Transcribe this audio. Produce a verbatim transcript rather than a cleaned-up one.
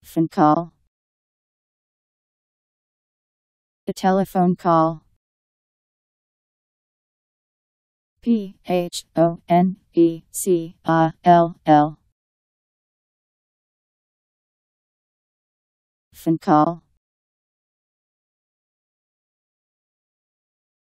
Phonecall. A telephone call. P H O N E C A L L. Phonecall.